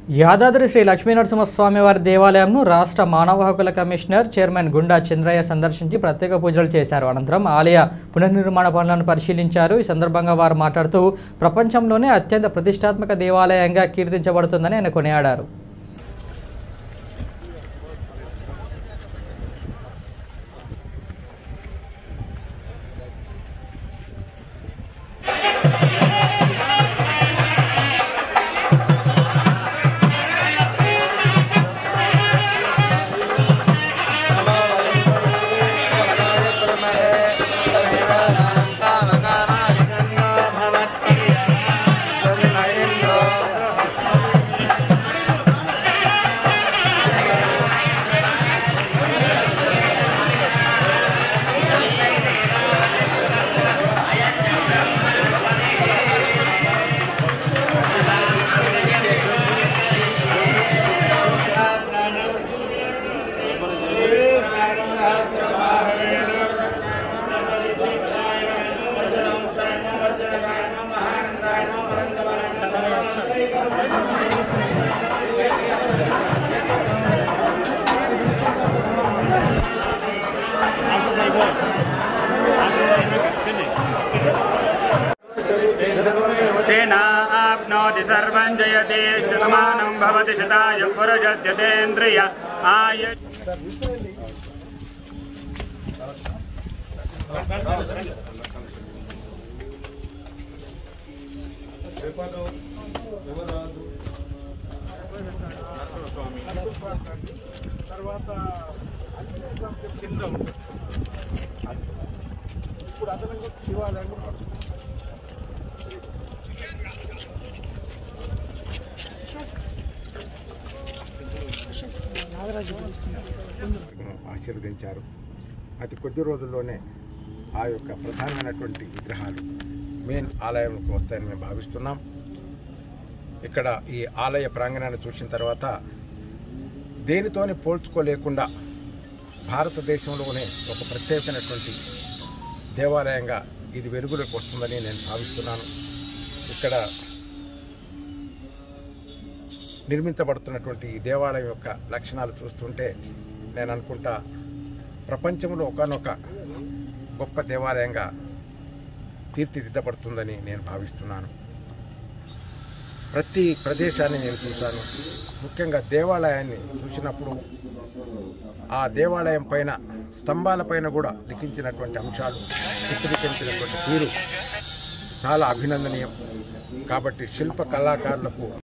యాదాద్రి శ్రీ లక్ష్మీనరసింహస్వామి వారి దేవాలయంను రాష్ట్ర మానవ హక్కుల కమిషనర్ చైర్మన్ గుండా చంద్రయ్య సందర్శించి ప్రత్యేక పూజలు చేశారు. అనంతరం ఆలయ పునర్నిర్మాణ పనులను పరిశీలించారు. ఈ సందర్భంగా వారు మాట్లాడుతూ ప్రపంచంలోనే అత్యంత ప్రతిష్టాత్మక దేవాలయంగా కీర్తించబడుతుందని ఆయన కొనియాడారు. तेना आप्नोति सर्वं जयते शतमानं भवति शताय पुरुषस्य तेन्द्रिय आय ఆశీర్వదించారు. అతి కొద్ది రోజుల్లోనే ఆ యొక్క ప్రధానమైనటువంటి విగ్రహాలు మెయిన్ ఆలయంకు వస్తాయని మేము భావిస్తున్నాం. ఇక్కడ ఈ ఆలయ ప్రాంగణాన్ని చూసిన తర్వాత దేనితోని పోల్చుకోలేకుండా భారతదేశంలోనే ఒక ప్రత్యేకమైనటువంటి దేవాలయంగా ఇది వెలుగులోకి వస్తుందని నేను భావిస్తున్నాను. ఇక్కడ నిర్మించబడుతున్నటువంటి ఈ దేవాలయం యొక్క లక్షణాలు చూస్తుంటే నేను అనుకుంటా ప్రపంచంలో ఒకనొక గొప్ప దేవాలయంగా తీర్చిదిద్దబడుతుందని నేను భావిస్తున్నాను. ప్రతి ప్రదేశాన్ని నేను చూశాను. ముఖ్యంగా దేవాలయాన్ని చూసినప్పుడు ఆ దేవాలయం పైన స్తంభాలపైన కూడా లిఖించినటువంటి అంశాలు, చిత్రీకరించినటువంటి తీరు చాలా అభినందనీయం. కాబట్టి శిల్ప కళాకారులకు